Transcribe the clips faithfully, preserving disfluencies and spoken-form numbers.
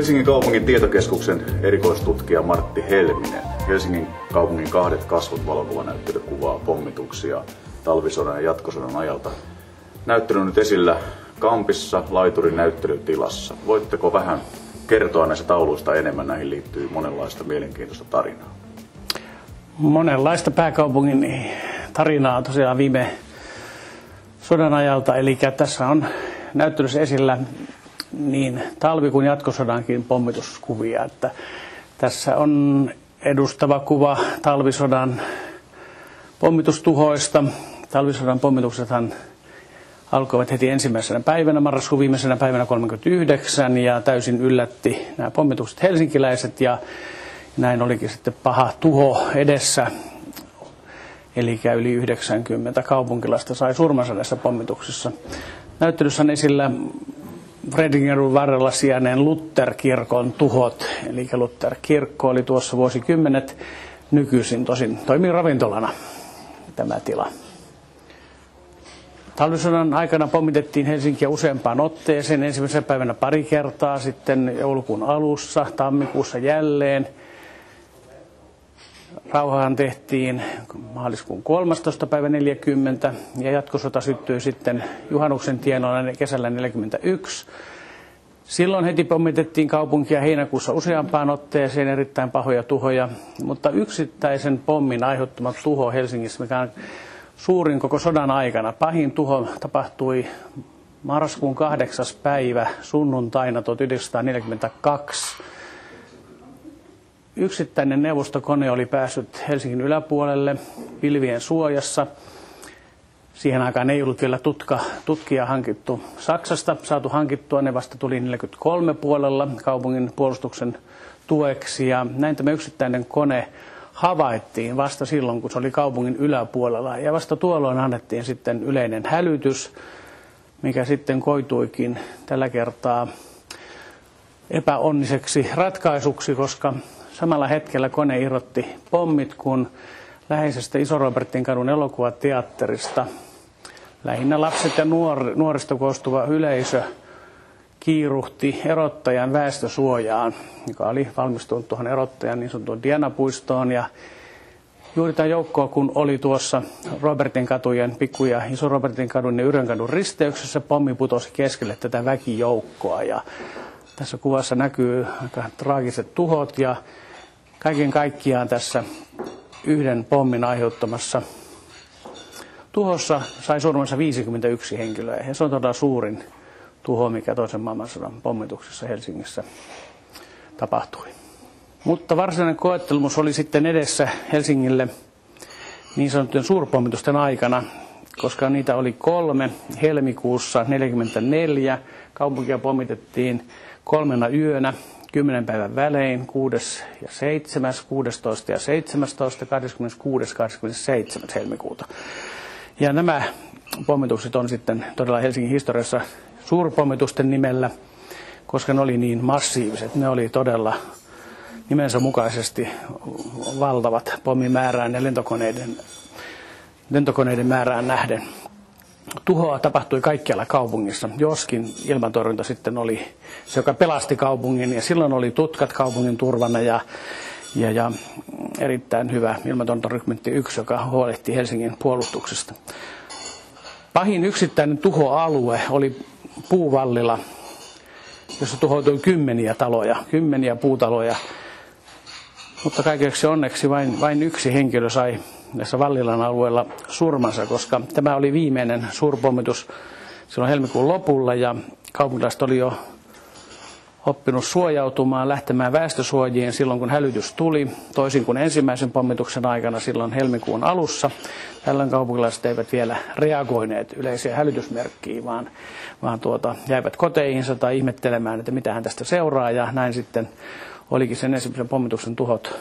Helsingin kaupungin tietokeskuksen erikoistutkija Martti Helminen. Helsingin kaupungin kahdet kasvot -valokuvanäyttely kuvaa pommituksia talvisodan ja jatkosodan ajalta. Näyttely on nyt esillä Kampissa Laiturin näyttelytilassa. Voitteko vähän kertoa näistä tauluista enemmän? Näihin liittyy monenlaista mielenkiintoista tarinaa. Monenlaista pääkaupungin tarinaa tosiaan viime sodan ajalta. Eli tässä on näyttelyssä esillä niin talvi- kuin jatkosodankin pommituskuvia. Että tässä on edustava kuva talvisodan pommitustuhoista. Talvisodan pommituksethan alkoivat heti ensimmäisenä päivänä, marraskuun viimeisenä päivänä kolmekymmentäyhdeksän, ja täysin yllätti nämä pommitukset helsinkiläiset, ja näin olikin sitten paha tuho edessä. Eli yli yhdeksänkymmentä kaupunkilaista sai surmansa näissä pommituksissa. Näyttelyssä on esillä Fredingerun varrella sijainneen Luther-kirkon tuhot. Eli Luther-kirkko oli tuossa vuosikymmenet, nykyisin tosin toimii ravintolana tämä tila. Talvisodan aikana pommitettiin Helsinkiä useampaan otteeseen. Ensimmäisenä päivänä pari kertaa, sitten joulukuun alussa, tammikuussa jälleen. Rauhahan tehtiin maaliskuun kolmastoista päivä neljäkymmentä, ja jatkosota syttyi sitten juhannuksen tienoilla kesällä neljäkymmentäyksi. Silloin heti pommitettiin kaupunkia heinäkuussa useampaan otteeseen, erittäin pahoja tuhoja, mutta yksittäisen pommin aiheuttama tuho Helsingissä, mikä on suurin koko sodan aikana. Pahin tuho tapahtui marraskuun kahdeksas päivä sunnuntaina tuhatyhdeksänsataaneljäkymmentäkaksi. Yksittäinen neuvostokone oli päässyt Helsingin yläpuolelle pilvien suojassa. Siihen aikaan ei ollut vielä tutka, tutkia hankittu Saksasta. Saatu hankittua, ne vasta tuli neljäkymmentäkolme puolella kaupungin puolustuksen tueksi. Ja näin tämä yksittäinen kone havaittiin vasta silloin, kun se oli kaupungin yläpuolella. Ja vasta tuolloin annettiin sitten yleinen hälytys, mikä sitten koituikin tällä kertaa epäonniseksi ratkaisuksi, koska samalla hetkellä kone irrotti pommit, kun läheisestä Iso-Robertinkadun elokuvateatterista lähinnä lapset ja nuor, nuorista koostuva yleisö kiiruhti erottajan väestösuojaan, joka oli valmistunut tuohon erottajan niin sanottuun Diana-puistoon. Ja juuri tämä joukko, kun oli tuossa Robertinkatujen, Pikku- ja Iso-Robertinkadun ja Yrjönkadun risteyksessä, pommi putosi keskelle tätä väkijoukkoa. Ja tässä kuvassa näkyy aika traagiset tuhot, ja kaiken kaikkiaan tässä yhden pommin aiheuttamassa tuhossa sai surmansa viisikymmentäyksi henkilöä. Ja se on todella suurin tuho, mikä toisen maailmansodan pommituksessa Helsingissä tapahtui. Mutta varsinainen koettelemus oli sitten edessä Helsingille niin sanottujen suurpommitusten aikana, koska niitä oli kolme. Helmikuussa neljäkymmentäneljä kaupunkia pommitettiin kolmena yönä, kymmenen päivän välein, kuudes ja seitsemäs, kuudestoista ja seitsemästoista, kahdeskymmeneskuudes ja kahdeskymmenesseitsemäs helmikuuta. Ja nämä pommitukset on sitten todella Helsingin historiassa suurpommitusten nimellä, koska ne oli niin massiiviset. Ne oli todella nimensä mukaisesti valtavat pommimäärään ja lentokoneiden, lentokoneiden määrään nähden. Tuhoa tapahtui kaikkialla kaupungissa, joskin ilmatorjunta sitten oli se, joka pelasti kaupungin, ja silloin oli tutkat kaupungin turvana ja, ja, ja erittäin hyvä ilmatorjuntarykmentti yksi, joka huolehti Helsingin puolustuksesta. Pahin yksittäinen tuhoalue oli Puuvallila, jossa tuhoutui kymmeniä taloja, kymmeniä puutaloja, mutta kaikeksi onneksi vain, vain yksi henkilö sai tässä Vallilan alueella surmansa, koska tämä oli viimeinen suurpommitus silloin helmikuun lopulla, ja kaupunkilaiset oli jo oppinut suojautumaan, lähtemään väestösuojiin silloin, kun hälytys tuli, toisin kuin ensimmäisen pommituksen aikana silloin helmikuun alussa. Tällöin kaupunkilaiset eivät vielä reagoineet yleiseen hälytysmerkkiin, vaan, vaan tuota, jäivät koteihinsa tai ihmettelemään, että mitähän tästä seuraa, ja näin sitten olikin sen ensimmäisen pommituksen tuhot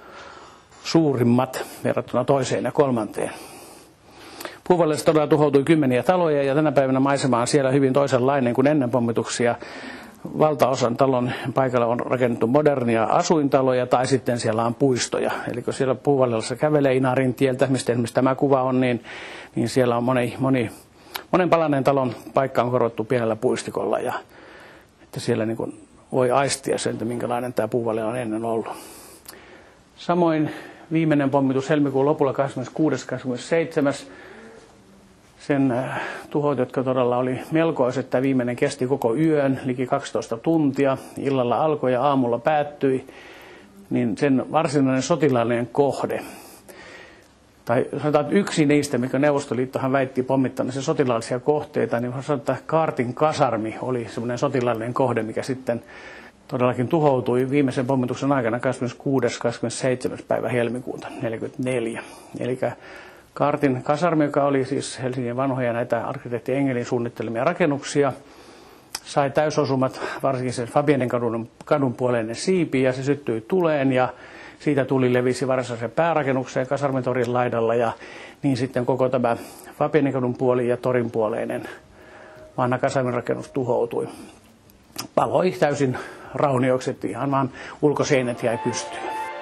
suurimmat verrattuna toiseen ja kolmanteen. Puuvallilassa todella tuhoutui kymmeniä taloja, ja tänä päivänä maisema on siellä hyvin toisenlainen kuin ennen pommituksia. Valtaosan talon paikalla on rakennettu modernia asuintaloja, tai sitten siellä on puistoja. Eli kun siellä Puuvallilassa kävelee Inarin tieltä, mistä esimerkiksi tämä kuva on, niin, niin siellä on moni, moni, monen palaneen talon paikka on korvattu pienellä puistikolla, ja että siellä niin kuin voi aistia sen, että minkälainen tämä puuvalli on ennen ollut. Samoin viimeinen pommitus helmikuun lopulla kahdeskymmeneskuudes kahdeskymmenesseitsemäs Sen tuhot, jotka todella oli melkoiset, tämä viimeinen kesti koko yön, liki kaksitoista tuntia, illalla alkoi ja aamulla päättyi, niin sen varsinainen sotilaallinen kohde, tai sanotaan yksi niistä, mikä Neuvostoliittohan väitti pommittaneensa sotilaallisia kohteita, niin sanotaan, että Kaartin kasarmi oli semmoinen sotilaallinen kohde, mikä sitten todellakin tuhoutui viimeisen pommituksen aikana kahdeskymmeneskuudes kahdeskymmenesseitsemäs päivä helmikuuta tuhatyhdeksänsataaneljäkymmentäneljä. Eli Kaartin kasarmi, joka oli siis Helsingin vanhoja näitä arkkitehti Engelin suunnittelemia rakennuksia, sai täysosumat, varsinkin sen Fabianin kadun, kadun puoleinen siipi, ja se syttyi tuleen, ja siitä tuli levisi varsinaiseen päärakennukseen Kasarmitorin laidalla, ja niin sitten koko tämä Fabianin kadun puoli ja torin puoleinen vanha kasarmirakennus tuhoutui. Paloi täysin raunioiksi, että ihan vaan ulkoseinät jäi pystyyn.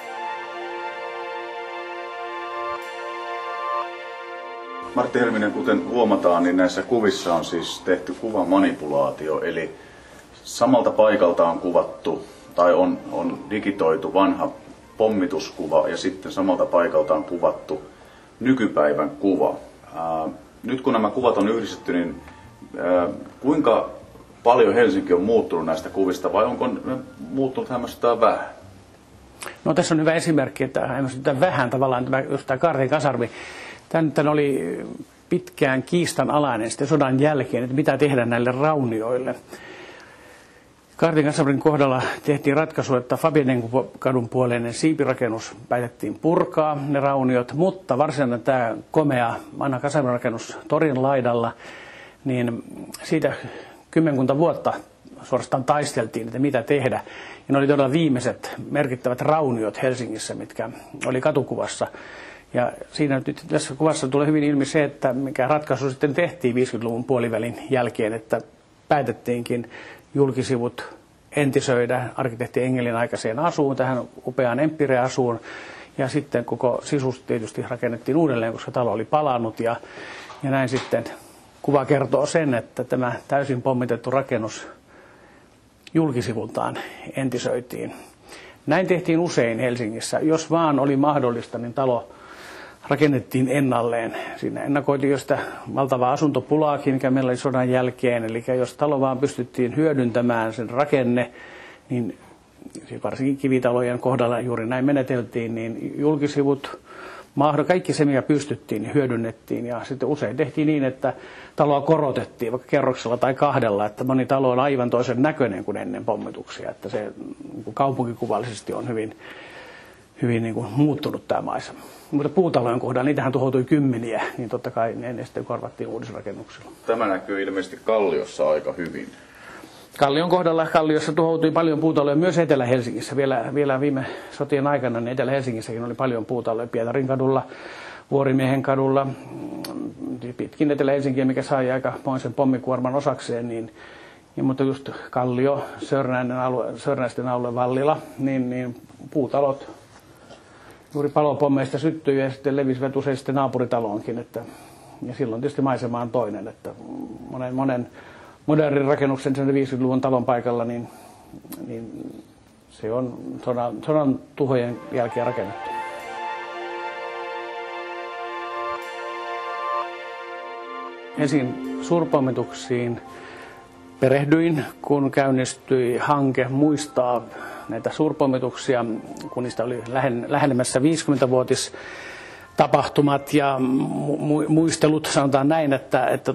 Martti Helminen, kuten huomataan, niin näissä kuvissa on siis tehty kuvamanipulaatio, eli samalta paikalta on kuvattu tai on, on digitoitu vanha pommituskuva ja sitten samalta paikalta on kuvattu nykypäivän kuva. Ää, nyt kun nämä kuvat on yhdistetty, niin ää, kuinka paljon Helsinki on muuttunut näistä kuvista vai onko ne muuttunut hämmästyttävän vähän? No tässä on hyvä esimerkki, että hämmästyttävän vähän tavallaan tämä, just tämä Kaartin kasarmi. Tämä oli pitkään kiistanalainen sitten sodan jälkeen, että mitä tehdä näille raunioille. Kaartin kasarmin kohdalla tehtiin ratkaisu, että Fabianin kadun puoleinen siipirakennus päätettiin purkaa, ne rauniot, mutta varsinainen tämä komea vanha kasarmirakennus torin laidalla, niin siitä kymmenkunta vuotta suorastaan taisteltiin, että mitä tehdä. Ja ne oli todella viimeiset merkittävät rauniot Helsingissä, mitkä oli katukuvassa. Ja siinä nyt tässä kuvassa tulee hyvin ilmi se, että mikä ratkaisu sitten tehtiin viisikymmentäluvun puolivälin jälkeen, että päätettiinkin julkisivut entisöidä arkkitehti Engelin aikaiseen asuun, tähän upeaan Empire-asuun. Ja sitten koko sisus tietysti rakennettiin uudelleen, koska talo oli palannut. Ja, ja näin sitten kuva kertoo sen, että tämä täysin pommitettu rakennus julkisivultaan entisöitiin. Näin tehtiin usein Helsingissä. Jos vaan oli mahdollista, niin talo rakennettiin ennalleen. Siinä ennakoitiin jo sitä valtavaa asuntopulaakin, mikä meillä oli sodan jälkeen. Eli jos talo vaan pystyttiin hyödyntämään sen rakenne, niin varsinkin kivitalojen kohdalla juuri näin meneteltiin, niin julkisivut, kaikki se, mikä pystyttiin, niin hyödynnettiin. Ja sitten usein tehtiin niin, että taloa korotettiin vaikka kerroksella tai kahdella, että moni talo on aivan toisen näköinen kuin ennen pommituksia. Että se kaupunkikuvallisesti on hyvin, hyvin niin kuin muuttunut tämä maisema. Mutta puutalojen kohdalla, niitähän tuhoutui kymmeniä, niin totta kai ne sitten korvattiin uudisrakennuksilla. Tämä näkyy ilmeisesti Kalliossa aika hyvin. Kallion kohdalla Kalliossa tuhoutui paljon puutaloja myös Etelä-Helsingissä. Vielä, vielä viime sotien aikana niin Etelä-Helsingissäkin oli paljon puutaloja Pietarin kadulla, Vuorimiehen kadulla, pitkin Etelä-Helsinkiä, mikä sai aika moisen pommikuorman osakseen. Niin, ja, mutta just Kallio, Sörnäinen alue, Sörnäisten alue, Vallila, niin, niin puutalot juuri palopommeista syttyi ja sitten levisivät usein sitten naapuritaloonkin. Että, ja silloin tietysti maisema on toinen, että monen, monen modernin rakennuksen sen viisikymmentäluvun talon paikalla, niin, niin se on sodan, sodan tuhojen jälkeen rakennettu. Ensin suurpommituksiin perehdyin, kun käynnistyi hanke muistaa näitä suurpommituksia, kun niistä oli lähenemässä viisikymmentävuotistapahtumat ja mu- muistelut, sanotaan näin, että, että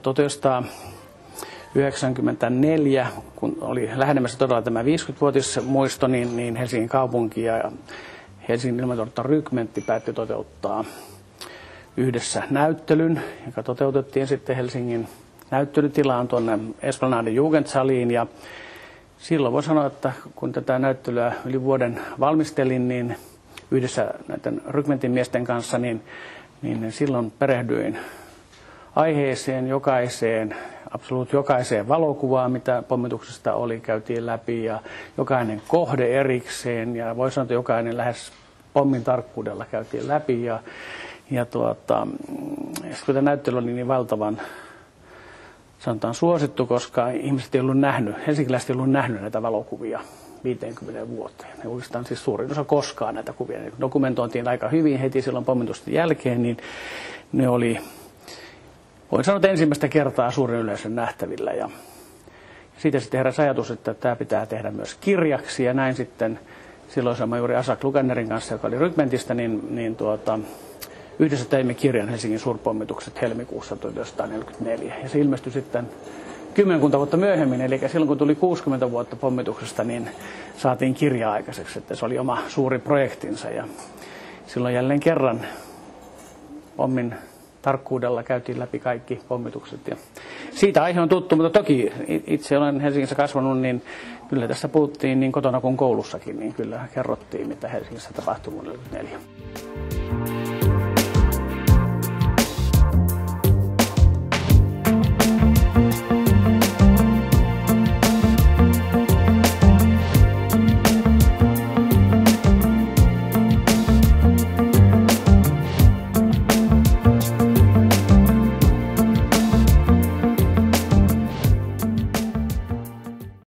tuhatyhdeksänsataayhdeksänkymmentäneljä, kun oli lähenemässä todella tämä viisikymmentävuotismuisto, niin, niin Helsingin kaupunki ja Helsingin ilmatorjuntarykmentti päätti toteuttaa yhdessä näyttelyn, joka toteutettiin sitten Helsingin näyttelytilaan tuonne Esplanadin Jugendsaliin. Ja silloin voi sanoa, että kun tätä näyttelyä yli vuoden valmistelin, niin yhdessä näiden rykmentin miesten kanssa, niin, niin silloin perehdyin aiheeseen, jokaiseen, absoluut jokaiseen valokuvaan, mitä pommituksesta oli, käytiin läpi ja jokainen kohde erikseen ja voi sanoa, että jokainen lähes pommin tarkkuudella käytiin läpi ja, ja tuota, kun tämä näyttely oli niin valtavan sanotaan suosittu, koska ihmiset ei ollut nähnyt, helsinkiläiset ei ollut nähnyt näitä valokuvia viiteenkymmeneen vuoteen. Ne oikeastaan siis suurin osa koskaan näitä kuvia. Ne dokumentointiin aika hyvin heti silloin pommitusten jälkeen, niin ne oli, voin sanoa, että ensimmäistä kertaa suuren yleisön nähtävillä. Ja siitä sitten heräsi ajatus, että tämä pitää tehdä myös kirjaksi, ja näin sitten silloin majuri Asak Lukannerin kanssa, joka oli rykmentistä, niin, niin tuota, yhdessä teimme kirjan Helsingin suurpommitukset helmikuussa tuhatyhdeksänsataaneljäkymmentäneljä. Ja se ilmestyi sitten kymmenkunta vuotta myöhemmin, eli silloin kun tuli kuusikymmentä vuotta pommituksesta, niin saatiin kirja aikaiseksi, että se oli oma suuri projektinsa. Ja silloin jälleen kerran pommin tarkkuudella käytiin läpi kaikki pommitukset. Ja siitä aihe on tuttu, mutta toki itse olen Helsingissä kasvanut, niin kyllä tässä puhuttiin niin kotona kuin koulussakin, niin kyllä kerrottiin, mitä Helsingissä tapahtui vuonna tuhatyhdeksänsataaneljäkymmentäneljä.